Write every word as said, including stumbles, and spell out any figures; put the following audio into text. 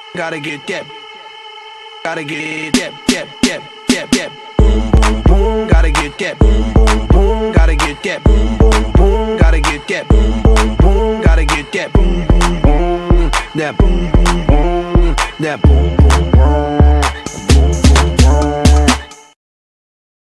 Gotta get that. Gotta get that, that, that, that, that. Boom, boom, boom. Gotta get that. Boom, boom, boom. Gotta get that. Boom, boom, boom. Gotta get that. Boom, boom, boom. Gotta get that. Boom, boom, boom. That boom, boom, boom. That boom, boom.